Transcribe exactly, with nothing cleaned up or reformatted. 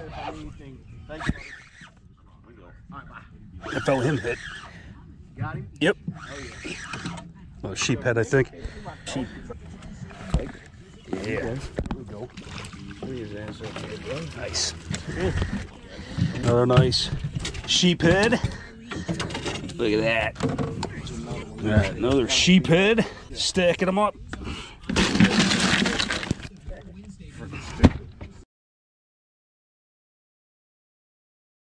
I felt him hit. Got him? Yep. Oh, yeah. Oh, sheephead, I think. Sheep. Yeah. There we go. His ass up there, bro. Nice. Another nice sheephead. Look at that. All right, another sheephead. Stacking them up. Freaking stick.